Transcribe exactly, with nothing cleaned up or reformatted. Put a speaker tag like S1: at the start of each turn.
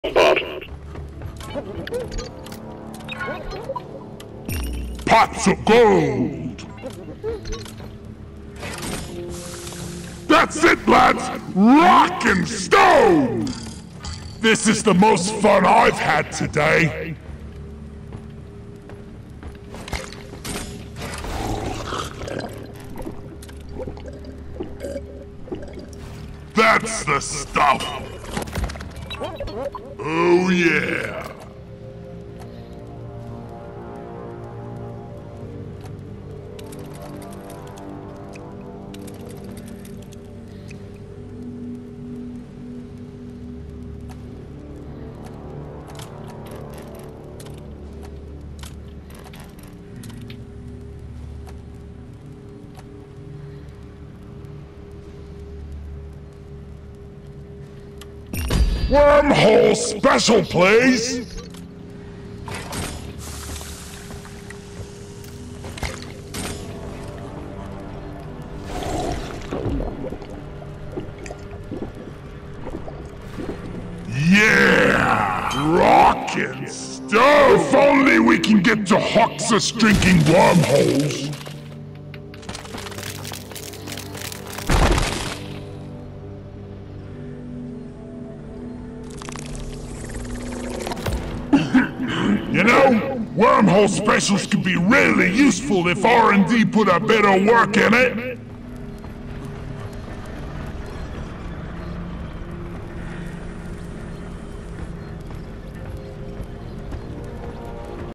S1: Pots of gold! That's it, lads! Rock and stone! This is the most fun I've had today! That's the stuff! Oh yeah! Wormhole special, please! Yeah! Rockin' stove! If only we can get to Hoxus drinking wormholes! You know, wormhole specials could be really useful if R and D put a bit of work in it.